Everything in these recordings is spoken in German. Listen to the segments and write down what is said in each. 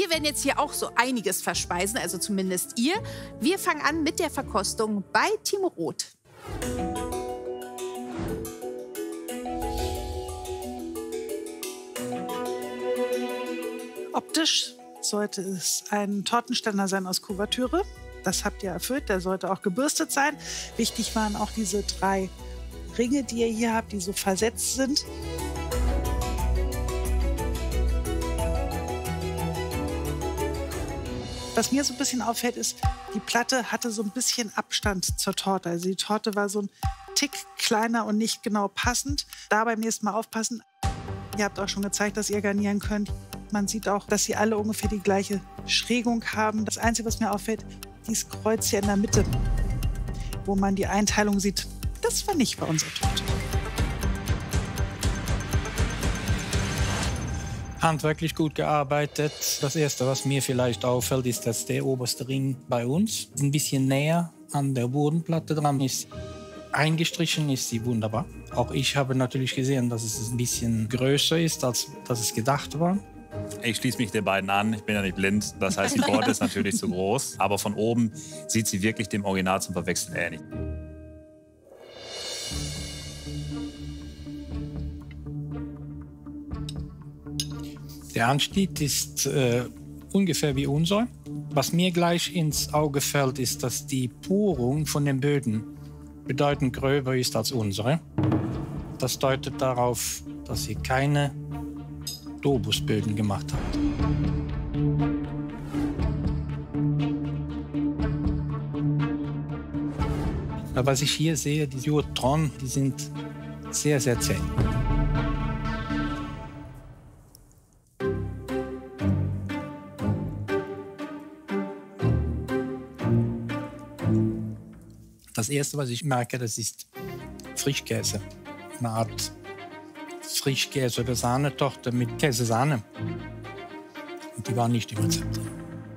Wir werden jetzt hier auch so einiges verspeisen, also zumindest ihr. Wir fangen an mit der Verkostung bei Team Rot. Optisch sollte es ein Tortenständer sein aus Kuvertüre. Das habt ihr erfüllt, der sollte auch gebürstet sein. Wichtig waren auch diese 3 Ringe, die ihr hier habt, die so versetzt sind. Was mir so ein bisschen auffällt, ist, die Platte hatte so ein bisschen Abstand zur Torte. Also die Torte war so ein Tick kleiner und nicht genau passend. Da beim nächsten Mal aufpassen. Ihr habt auch schon gezeigt, dass ihr garnieren könnt. Man sieht auch, dass sie alle ungefähr die gleiche Schrägung haben. Das Einzige, was mir auffällt, dieses Kreuz hier in der Mitte, wo man die Einteilung sieht. Das war nicht bei unserer Torte. Handwerklich gut gearbeitet. Das Erste, was mir vielleicht auffällt, ist, dass der oberste Ring bei uns ein bisschen näher an der Bodenplatte dran ist. Eingestrichen ist sie wunderbar. Auch ich habe natürlich gesehen, dass es ein bisschen größer ist, als dass es gedacht war. Ich schließe mich den beiden an. Ich bin ja nicht blind. Das heißt, die Torte ist natürlich zu groß. Aber von oben sieht sie wirklich dem Original zum Verwechseln ähnlich. Der Anstieg ist ungefähr wie unser. Was mir gleich ins Auge fällt, ist, dass die Porung von den Böden bedeutend gröber ist als unsere. Das deutet darauf, dass sie keine Dobusböden gemacht hat. Aber was ich hier sehe, die Jurtron, die sind sehr, sehr zäh. Das Erste, was ich merke, das ist Frischkäse. Eine Art Frischkäse oder Sahnetorte mit Käsesahne. Und die war nicht im Rezept drin.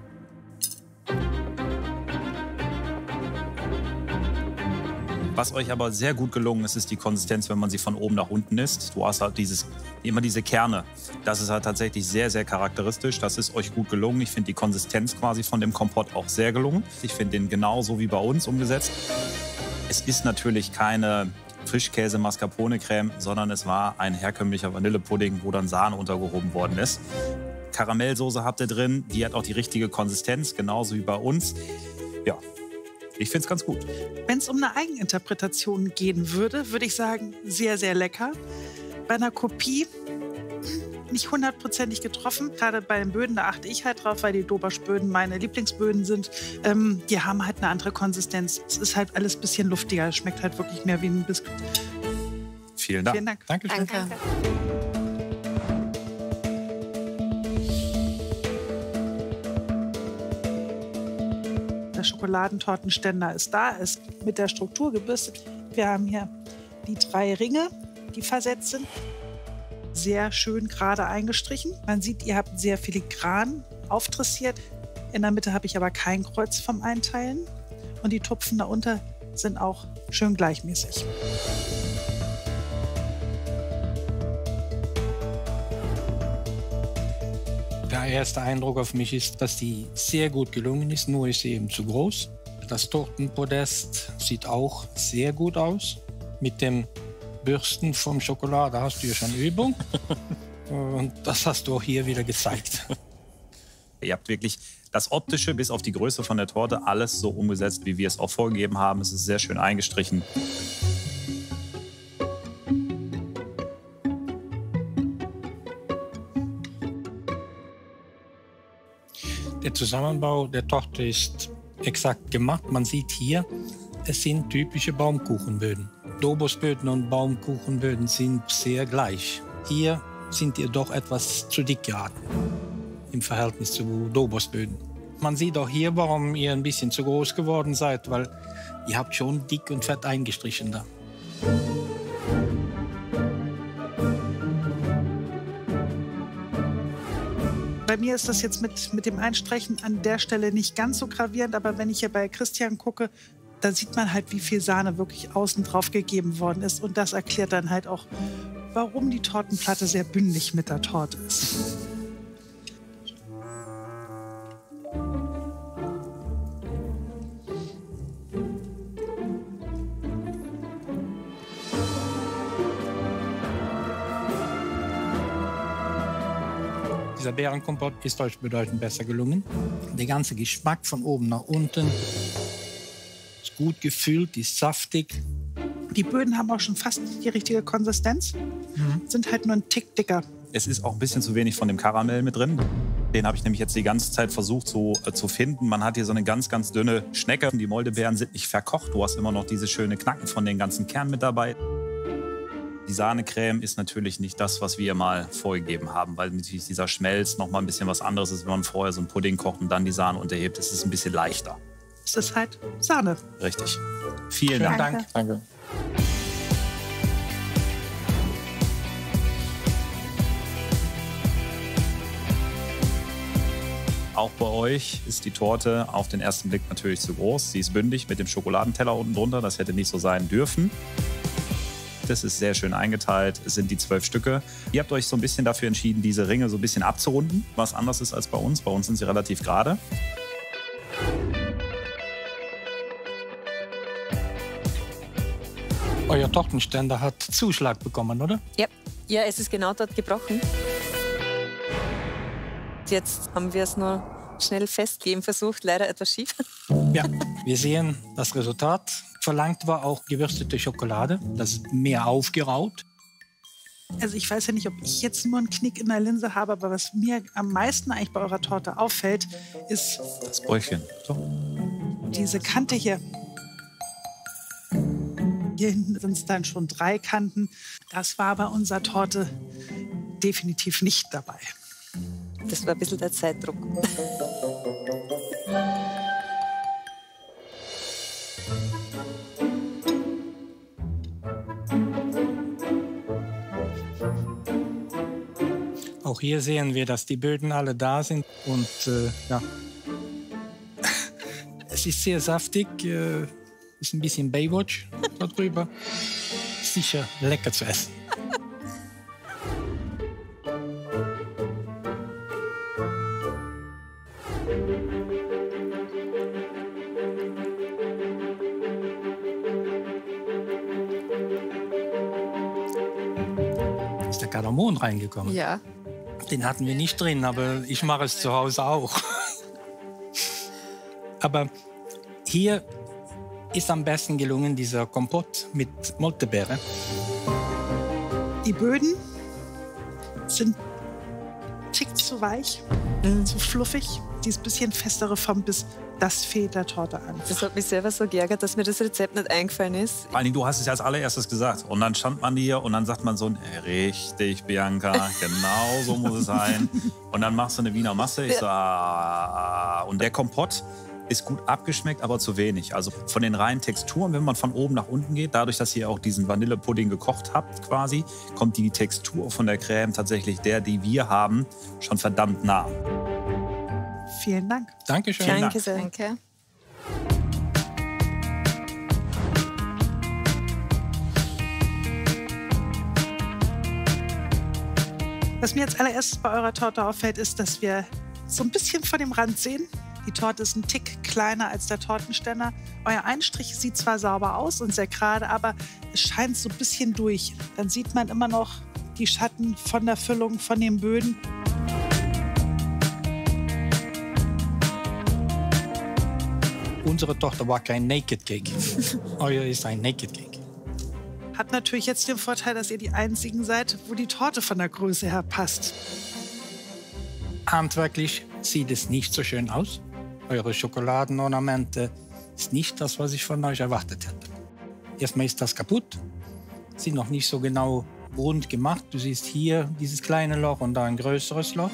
Was euch aber sehr gut gelungen ist, ist die Konsistenz, wenn man sie von oben nach unten isst. Du hast halt immer diese Kerne. Das ist halt tatsächlich sehr, sehr charakteristisch. Das ist euch gut gelungen. Ich finde die Konsistenz quasi von dem Kompott auch sehr gelungen. Ich finde den genauso wie bei uns umgesetzt. Es ist natürlich keine Frischkäse-Mascarpone-Creme, sondern es war ein herkömmlicher Vanillepudding, wo dann Sahne untergehoben worden ist. Karamellsoße habt ihr drin, die hat auch die richtige Konsistenz, genauso wie bei uns. Ja, ich finde es ganz gut. Wenn es um eine Eigeninterpretation gehen würde, würde ich sagen, sehr, sehr lecker. Bei einer Kopie nicht 100%ig getroffen. Gerade bei den Böden, da achte ich halt drauf, weil die Dobersch-Böden meine Lieblingsböden sind. Die haben halt eine andere Konsistenz. Es ist halt alles ein bisschen luftiger. Es schmeckt halt wirklich mehr wie ein Biskuit. Vielen Dank. Vielen Dank. Dankeschön. Danke. Der Schokoladentortenständer ist da, ist mit der Struktur gebürstet. Wir haben hier die 3 Ringe, die versetzt sind. Sehr schön gerade eingestrichen. Man sieht, ihr habt sehr filigran aufdressiert. In der Mitte habe ich aber kein Kreuz vom Einteilen. Und die Tupfen darunter sind auch schön gleichmäßig. Der erste Eindruck auf mich ist, dass die sehr gut gelungen ist, nur ist sie eben zu groß. Das Tortenpodest sieht auch sehr gut aus. Mit dem Bürsten vom Schokolade hast du ja schon Übung. Und das hast du auch hier wieder gezeigt. Ihr habt wirklich das Optische bis auf die Größe von der Torte alles so umgesetzt, wie wir es auch vorgegeben haben. Es ist sehr schön eingestrichen. Der Zusammenbau der Torte ist exakt gemacht. Man sieht hier, es sind typische Baumkuchenböden. Dobusböden und Baumkuchenböden sind sehr gleich. Hier sind ihr doch etwas zu dick geraten im Verhältnis zu Dobusböden. Man sieht auch hier, warum ihr ein bisschen zu groß geworden seid, weil ihr habt schon dick und fett eingestrichen da. Bei mir ist das jetzt mit dem Einstreichen an der Stelle nicht ganz so gravierend, aber wenn ich hier bei Christian gucke, da sieht man halt, wie viel Sahne wirklich außen drauf gegeben worden ist. Und das erklärt dann halt auch, warum die Tortenplatte sehr bündig mit der Torte ist. Dieser Beerenkompott ist euch bedeutend besser gelungen. Der ganze Geschmack von oben nach unten ist gut gefüllt, ist saftig. Die Böden haben auch schon fast die richtige Konsistenz, sind halt nur ein Tick dicker. Es ist auch ein bisschen zu wenig von dem Karamell mit drin. Den habe ich nämlich jetzt die ganze Zeit versucht zu finden. Man hat hier so eine ganz, ganz dünne Schnecke. Die Moldebeeren sind nicht verkocht. Du hast immer noch diese schöne Knacken von den ganzen Kernen mit dabei. Die Sahnecreme ist natürlich nicht das, was wir mal vorgegeben haben, weil natürlich dieser Schmelz noch mal ein bisschen was anderes ist, wenn man vorher so einen Pudding kocht und dann die Sahne unterhebt. Es ist ein bisschen leichter. Es ist halt Sahne. Richtig. Vielen Dank. Danke. Danke. Auch bei euch ist die Torte auf den ersten Blick natürlich zu groß. Sie ist bündig mit dem Schokoladenteller unten drunter. Das hätte nicht so sein dürfen. Das ist sehr schön eingeteilt. Es sind die 12 Stücke. Ihr habt euch so ein bisschen dafür entschieden, diese Ringe so ein bisschen abzurunden, was anders ist als bei uns. Bei uns sind sie relativ gerade. Euer Tortenständer hat Zuschlag bekommen, oder? Ja, es ist genau dort gebrochen. Jetzt haben wir es nur schnell festgeben versucht, leider etwas schief. Ja, wir sehen das Resultat. Verlangt war auch gewürstete Schokolade. Das ist mehr aufgeraut. Also ich weiß ja nicht, ob ich jetzt nur einen Knick in der Linse habe, aber was mir am meisten eigentlich bei eurer Torte auffällt, ist Das Bäuchchen. So. diese Kante hier. Hier hinten sind es dann schon 3 Kanten. Das war bei unserer Torte definitiv nicht dabei. Das war ein bisschen der Zeitdruck. Auch hier sehen wir, dass die Böden alle da sind. Und ja, es ist sehr saftig. Ist ein bisschen Baywatch darüber. Sicher lecker zu essen. Ist der Kardamom reingekommen? Ja. Den hatten wir nicht drin, aber ich mache es zu Hause auch. Aber hier ist am besten gelungen dieser Kompott mit Moltebeere. Die Böden sind ein Tick zu weich, zu fluffig. Dieses bisschen festere Form, das fehlt der Torte an. Das hat mich selber so geärgert, dass mir das Rezept nicht eingefallen ist. Vor allen Dingen, du hast es ja als allererstes gesagt. Und dann stand man hier und dann sagt man so, richtig, Bianca, genau so muss es sein. Und dann machst du eine Wiener Masse. Ich so, und der Kompott ist gut abgeschmeckt, aber zu wenig. Also von den reinen Texturen, wenn man von oben nach unten geht, dadurch, dass ihr auch diesen Vanillepudding gekocht habt quasi, kommt die Textur von der Creme tatsächlich die wir haben, schon verdammt nah. Vielen Dank. Dankeschön. Danke sehr. Danke. Was mir als allererstes bei eurer Torte auffällt, ist, dass wir so ein bisschen von dem Rand sehen. Die Torte ist ein Tick kleiner als der Tortenständer. Euer Einstrich sieht zwar sauber aus und sehr gerade, aber es scheint so ein bisschen durch. Dann sieht man immer noch die Schatten von der Füllung, von den Böden. Unsere Tochter war kein Naked Cake. Euer ist ein Naked Cake. Hat natürlich jetzt den Vorteil, dass ihr die Einzigen seid, wo die Torte von der Größe her passt. Handwerklich sieht es nicht so schön aus. Eure Schokoladenornamente ist nicht das, was ich von euch erwartet hätte. Erstmal ist das kaputt. Sind noch nicht so genau rund gemacht. Du siehst hier dieses kleine Loch und da ein größeres Loch.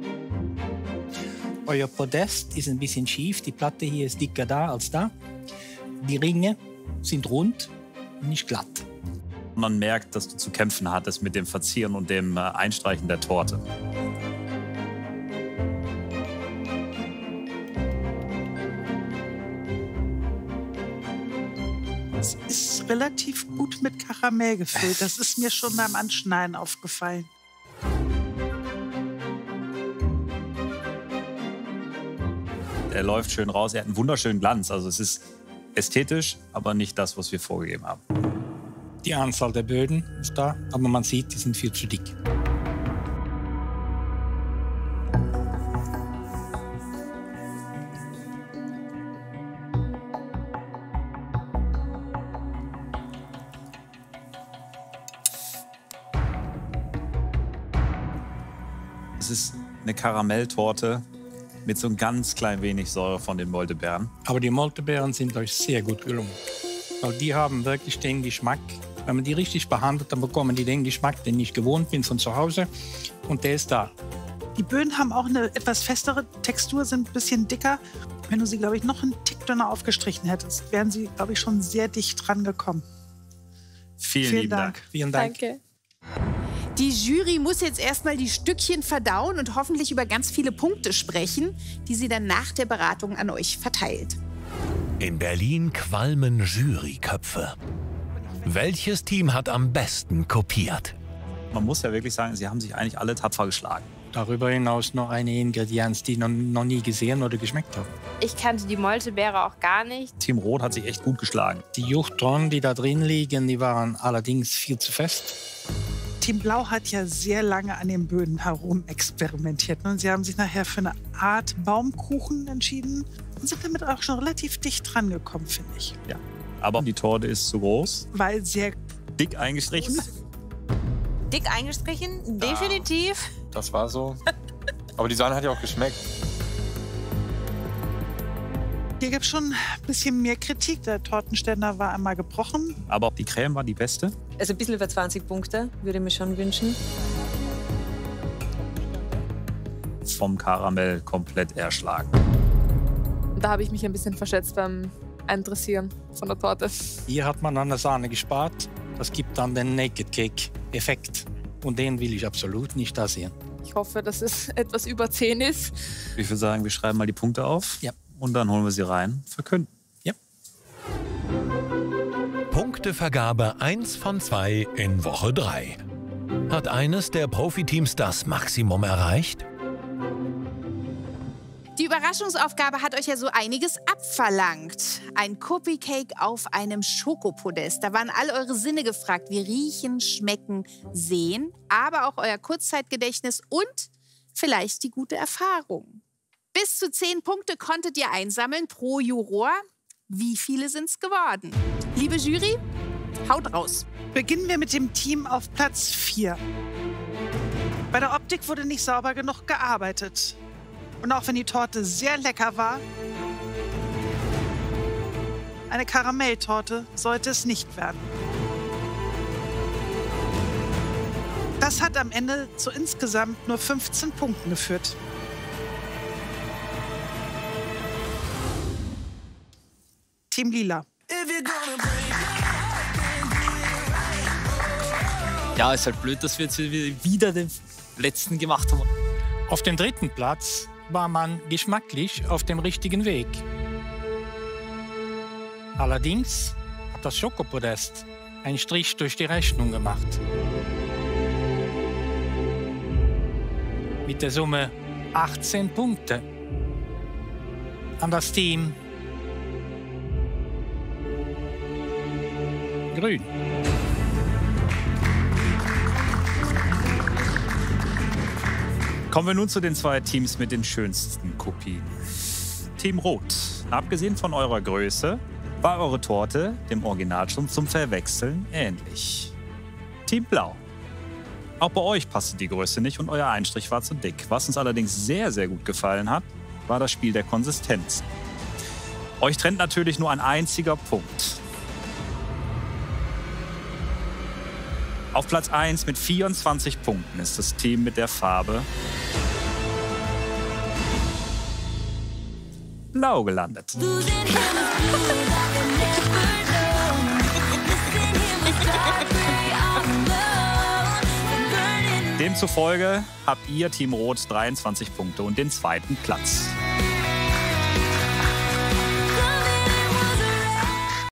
Euer Podest ist ein bisschen schief. Die Platte hier ist dicker da als da. Die Ringe sind rund und nicht glatt. Man merkt, dass du zu kämpfen hattest mit dem Verzieren und dem Einstreichen der Torte. Es ist relativ gut mit Karamell gefüllt. Das ist mir schon beim Anschneiden aufgefallen. Er läuft schön raus. Er hat einen wunderschönen Glanz. Also es ist ästhetisch, aber nicht das, was wir vorgegeben haben. Die Anzahl der Böden ist da, aber man sieht, die sind viel zu dick. ist eine Karamelltorte mit so ein ganz klein wenig Säure von den Moltebeeren. Aber die Moltebeeren sind euch sehr gut gelungen. Weil die haben wirklich den Geschmack. Wenn man die richtig behandelt, dann bekommen die den Geschmack, den ich gewohnt bin von zu Hause. Und der ist da. Die Böden haben auch eine etwas festere Textur, sind ein bisschen dicker. Wenn du sie, glaube ich, noch einen Tick dünner aufgestrichen hättest, wären sie, glaube ich, schon sehr dicht dran gekommen. Vielen lieben Dank. Vielen Dank. Danke. Die Jury muss jetzt erstmal die Stückchen verdauen und hoffentlich über ganz viele Punkte sprechen, die sie dann nach der Beratung an euch verteilt. In Berlin qualmen Juryköpfe. Welches Team hat am besten kopiert? Man muss ja wirklich sagen, sie haben sich eigentlich alle tapfer geschlagen. Darüber hinaus noch eine Ingredienz, die ich noch nie gesehen oder geschmeckt habe. Ich kannte die Moltebeere auch gar nicht. Team Rot hat sich echt gut geschlagen. Die Juchtonen, die da drin liegen, die waren allerdings viel zu fest. Team Blau hat ja sehr lange an den Böden herum experimentiert. Und sie haben sich nachher für eine Art Baumkuchen entschieden und sind damit auch schon relativ dicht dran gekommen, finde ich. Ja. Aber die Torte ist zu groß. Weil sehr Dick eingestrichen. Dick eingestrichen, definitiv. Das war so. Aber die Sahne hat ja auch geschmeckt. Hier gibt es schon ein bisschen mehr Kritik. Der Tortenständer war einmal gebrochen. Aber die Creme war die beste. Also ein bisschen über 20 Punkte würde ich mir schon wünschen. Vom Karamell komplett erschlagen. Da habe ich mich ein bisschen verschätzt beim Eindressieren von der Torte. Hier hat man an der Sahne gespart. Das gibt dann den Naked Cake-Effekt. Und den will ich absolut nicht da sehen. Ich hoffe, dass es etwas über 10 ist. Ich würde sagen, wir schreiben mal die Punkte auf. Ja. Und dann holen wir sie rein. Verkünden. Ja. Punktevergabe 1 von 2 in Woche 3. Hat eines der Profiteams das Maximum erreicht? Die Überraschungsaufgabe hat euch ja so einiges abverlangt. Ein Cookie Cake auf einem Schokopodest. Da waren all eure Sinne gefragt, wie riechen, schmecken, sehen, aber auch euer Kurzzeitgedächtnis und vielleicht die gute Erfahrung. Bis zu 10 Punkte konntet ihr einsammeln pro Juror. Wie viele sind es geworden? Liebe Jury, haut raus. Beginnen wir mit dem Team auf Platz 4. Bei der Optik wurde nicht sauber genug gearbeitet. Und auch wenn die Torte sehr lecker war, eine Karamelltorte sollte es nicht werden. Das hat am Ende zu insgesamt nur 15 Punkten geführt. Team Lila. Ja, ist halt blöd, dass wir jetzt wieder den letzten gemacht haben. Auf dem 3. Platz war man geschmacklich auf dem richtigen Weg. Allerdings hat das Schokopodest einen Strich durch die Rechnung gemacht. Mit der Summe 18 Punkte an das Team Grün. Kommen wir nun zu den 2 Teams mit den schönsten Kopien. Team Rot. Abgesehen von eurer Größe war eure Torte dem Original schon zum Verwechseln ähnlich. Team Blau. Auch bei euch passte die Größe nicht und euer Einstrich war zu dick. Was uns allerdings sehr, sehr gut gefallen hat, war das Spiel der Konsistenz. Euch trennt natürlich nur ein einziger Punkt. Auf Platz 1 mit 24 Punkten ist das Team mit der Farbe Blau gelandet. Demzufolge habt ihr Team Rot 23 Punkte und den 2. Platz.